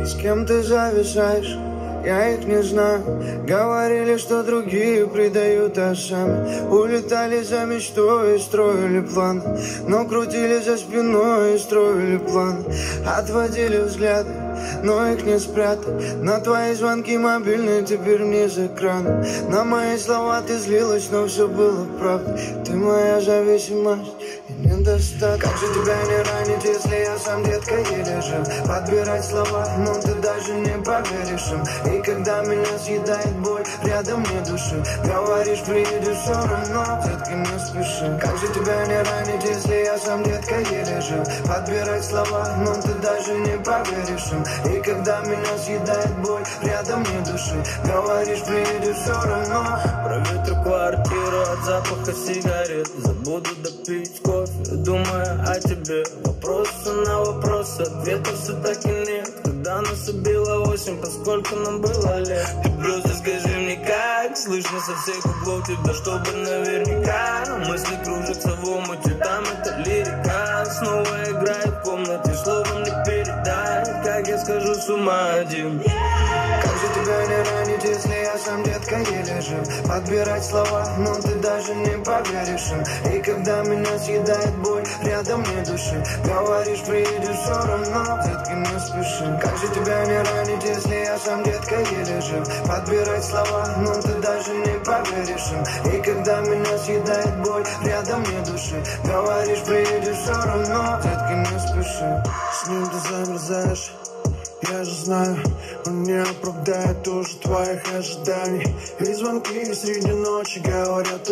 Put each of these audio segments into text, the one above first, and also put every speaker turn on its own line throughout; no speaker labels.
С кем ты зависаешь? Я их не знаю. Говорили, что другие предают, а сами улетали за мечтой и строили план. Но крутили за спиной и строили план. Отводили взгляды, но их не спрятать. На твои звонки мобильные теперь не из экрана. На мои слова ты злилась, но все было правда. Ты моя зависимость и недостаток. Как же тебя не ранить, если я сам, детка, еле жив? Подбирать слова, но ты даже не поверишь им. И когда меня съедает боль, рядом нет души. Говоришь, приедешь все равно, детка, не спеши. Как же тебя не ранить, если я сам, детка, еле жив? Подбирать слова, но ты даже не поверишь им. И когда меня съедает боль, рядом нет души. Говоришь, приедешь все равно.
Проветрю квартиру от запаха сигарет. Забуду допить кофе, думая о тебе. Вопросы на вопросы, ответов все так и нет. Когда нас убило 8, поскольку нам было лет. Ты просто скажи мне как, слышно со всех углов тебя, чтобы наверняка. Мысли кружатся в омуте, там это лирика. Снова играет в комнате, словом не передать. Как я схожу с ума один.
Как же тебя не ранить, если я сам, детка, еле жив? Подбирать слова, но ты даже не поверишь им. И когда меня съедает боль, рядом нет души. Говоришь, приедешь все равно, детка, не спеши. Как же тебя не ранить, если я сам, детка, еле жив? Подбирать слова, но ты даже не поверишь им. И когда меня съедает боль, рядом нет души. Говоришь, приедешь все равно, детка, не спеши.
С ним ты замерзаешь, я же знаю, он не оправдает уже твоих ожиданий. И звонки среди ночи говорят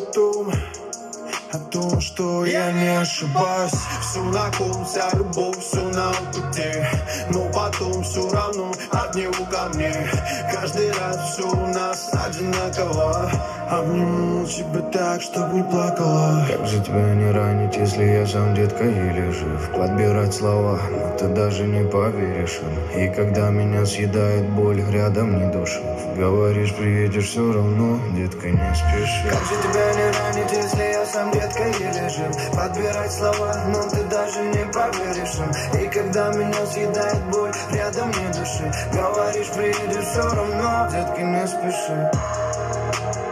о том, что я не ошибаюсь. Все на ком, вся любовь, все на пути. Но потом все равно от него ко мне. Каждый раз все у нас одинаково. Обниму тебя так, чтоб не плакала.
Как же тебя не ранить, если я сам, детка, еле жив? Подбирать слова, но ты даже не поверишь им. И когда меня съедает боль, рядом не души. Говоришь, приедешь все равно, детка, не спеши. Как же тебя не ранить, если я сам, детка, еле жив? Подбирать слова, но ты даже не поверишь им. И когда меня съедает боль, рядом не души. Говоришь, приедешь все равно, детка, не спеши.